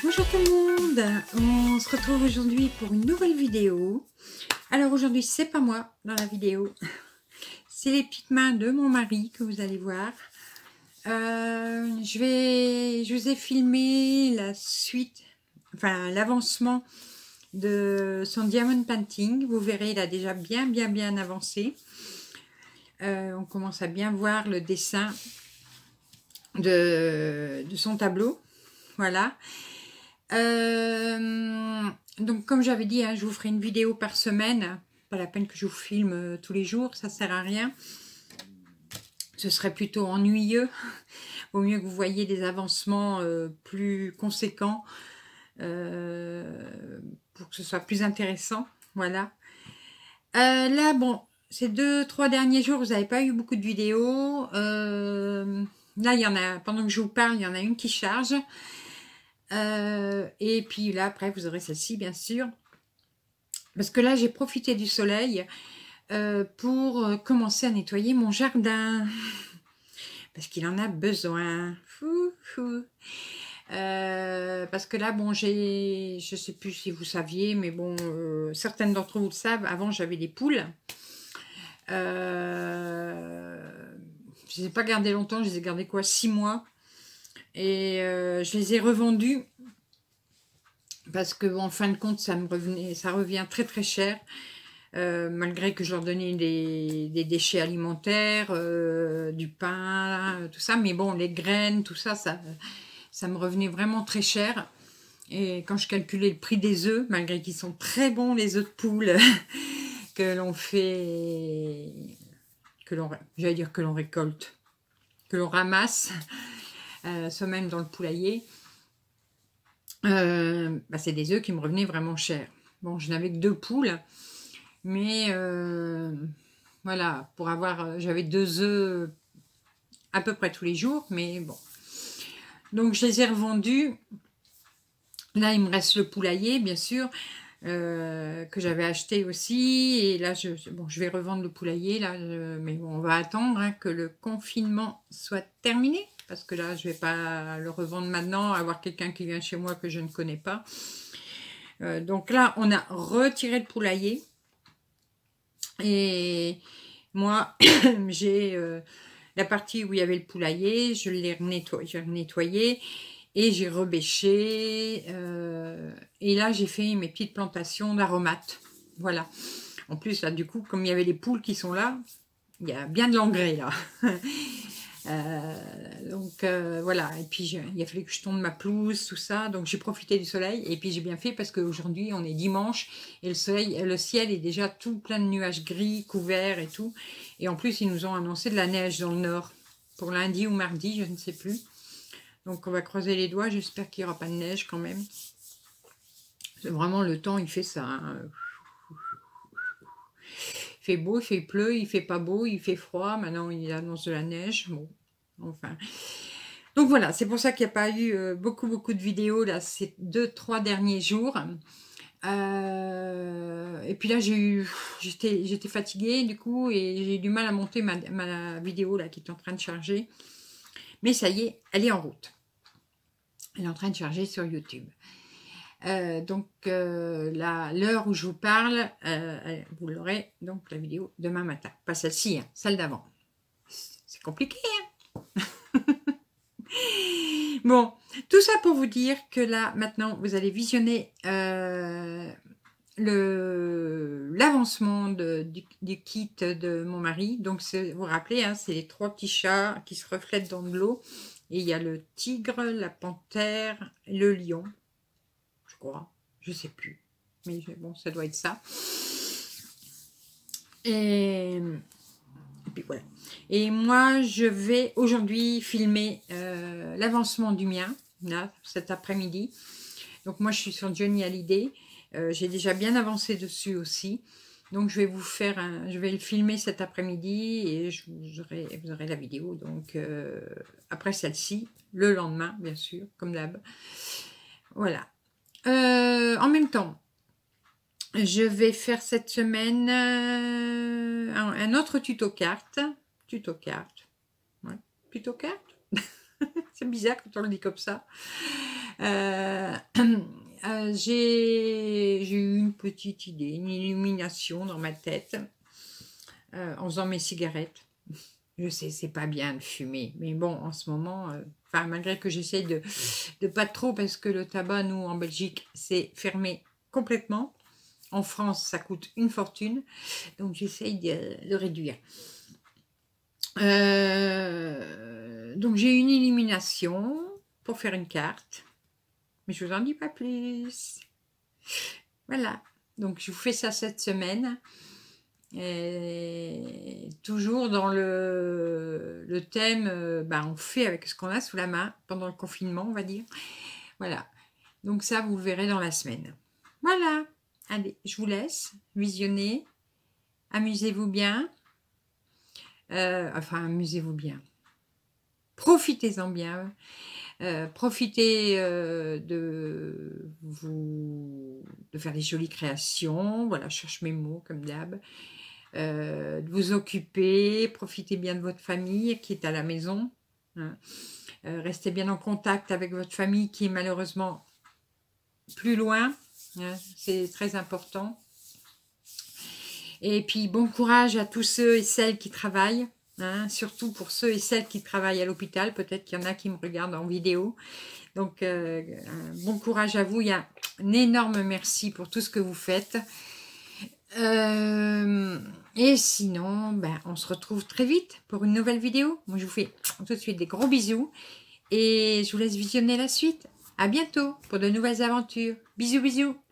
Bonjour tout le monde, on se retrouve aujourd'hui pour une nouvelle vidéo. Alors aujourd'hui c'est pas moi dans la vidéo, c'est les petites mains de mon mari que vous allez voir. Je vous ai filmé la suite, enfin l'avancement de son diamond painting. Vous verrez, il a déjà bien avancé. On commence à bien voir le dessin de son tableau. Voilà. Donc comme j'avais dit, hein, je vous ferai une vidéo par semaine. Pas la peine que je vous filme tous les jours, ça sert à rien. Ce serait plutôt ennuyeux. Vaut mieux que vous voyez des avancements plus conséquents pour que ce soit plus intéressant. Voilà. Là, bon, ces 2-3 derniers jours, vous n'avez pas eu beaucoup de vidéos. Là, il y en a, pendant que je vous parle, il y en a une qui charge. Et puis là, après, vous aurez celle-ci, bien sûr. Parce que là, j'ai profité du soleil pour commencer à nettoyer mon jardin. Parce qu'il en a besoin. Parce que là, bon, je sais plus si vous saviez, mais bon, certaines d'entre vous le savent, avant, j'avais des poules. Je ne les ai pas gardées longtemps, je les ai gardées quoi, 6 mois. Et je les ai revendus parce que bon, en fin de compte ça revient très cher, malgré que je leur donnais des déchets alimentaires, du pain, tout ça, mais bon, les graines, tout ça, ça me revenait vraiment très cher. Et quand je calculais le prix des œufs, malgré qu'ils sont très bons, les œufs de poule que l'on fait, j'allais dire que l'on récolte, que l'on ramasse, soit même dans le poulailler, c'est des œufs qui me revenaient vraiment cher. Bon, je n'avais que 2 poules, mais voilà, pour avoir, j'avais 2 œufs à peu près tous les jours, mais bon. Donc je les ai revendus. Là, il me reste le poulailler, bien sûr, que j'avais acheté aussi. Et là, je vais revendre le poulailler, là, mais bon, on va attendre hein, que le confinement soit terminé. Parce que là, je ne vais pas le revendre maintenant, avoir quelqu'un qui vient chez moi que je ne connais pas. Donc là, on a retiré le poulailler. Et moi, j'ai la partie où il y avait le poulailler, je l'ai nettoyé et j'ai rebêché. Et là, j'ai fait mes petites plantations d'aromates. Voilà. En plus, là, du coup, comme il y avait les poules qui sont là, il y a bien de l'engrais là. Donc voilà, et puis il a fallu que je tonde ma pelouse, tout ça, donc j'ai profité du soleil, et puis j'ai bien fait parce qu'aujourd'hui on est dimanche, et le ciel est déjà tout plein de nuages gris, couverts et tout, et en plus ils nous ont annoncé de la neige dans le nord, pour lundi ou mardi, je ne sais plus, donc on va croiser les doigts, j'espère qu'il n'y aura pas de neige quand même. Vraiment le temps il fait ça, hein. Il fait beau, il pleut, il fait pas beau, il fait froid. Maintenant, il annonce de la neige. Bon, enfin. Donc voilà, c'est pour ça qu'il n'y a pas eu beaucoup de vidéos là ces 2-3 derniers jours. Et puis là, j'étais fatiguée du coup et j'ai eu du mal à monter ma vidéo là qui est en train de charger. Mais ça y est, elle est en route. Elle est en train de charger sur YouTube. Donc l'heure où je vous parle, vous l'aurez donc la vidéo demain matin. Pas celle-ci, hein, celle d'avant. C'est compliqué, hein. Bon, tout ça pour vous dire que là, maintenant, vous allez visionner l'avancement du kit de mon mari. Donc, vous vous rappelez, hein, c'est les 3 petits chats qui se reflètent dans de l'eau. Et il y a le tigre, la panthère, le lion. Je crois, je sais plus, mais bon, ça doit être ça. Et puis voilà. Et moi, je vais aujourd'hui filmer l'avancement du mien, là, cet après-midi. Donc moi, je suis sur Johnny Hallyday. J'ai déjà bien avancé dessus aussi. Donc je vais je vais le filmer cet après-midi et vous aurez la vidéo. Donc après celle-ci, le lendemain, bien sûr, comme d'hab. Voilà. En même temps, je vais faire cette semaine un autre tuto carte. Ouais, tuto carte. C'est bizarre quand on le dit comme ça. J'ai eu une petite idée, une illumination dans ma tête en faisant mes cigarettes. Je sais, c'est pas bien de fumer, mais bon, en ce moment, enfin, malgré que j'essaye de pas trop, parce que le tabac, nous, en Belgique, c'est fermé complètement. En France, ça coûte une fortune, donc j'essaye de réduire. Donc j'ai une illumination pour faire une carte, mais je vous en dis pas plus. Voilà, donc je vous fais ça cette semaine. Et toujours dans le thème, on fait avec ce qu'on a sous la main pendant le confinement, on va dire. Voilà, donc ça vous le verrez dans la semaine. Voilà, allez, je vous laisse visionner, amusez-vous bien, enfin amusez-vous bien, profitez-en bien, profitez de faire des jolies créations, voilà, je cherche mes mots comme d'hab. De vous occuper, profitez bien de votre famille qui est à la maison, hein. Restez bien en contact avec votre famille qui est malheureusement plus loin, hein, c'est très important. Et puis bon courage à tous ceux et celles qui travaillent, hein, surtout pour ceux et celles qui travaillent à l'hôpital, peut-être qu'il y en a qui me regardent en vidéo. Donc bon courage à vous, il y a un énorme merci pour tout ce que vous faites. Et sinon, on se retrouve très vite pour une nouvelle vidéo. Moi, je vous fais tout de suite des gros bisous. Et je vous laisse visionner la suite. À bientôt pour de nouvelles aventures. Bisous, bisous.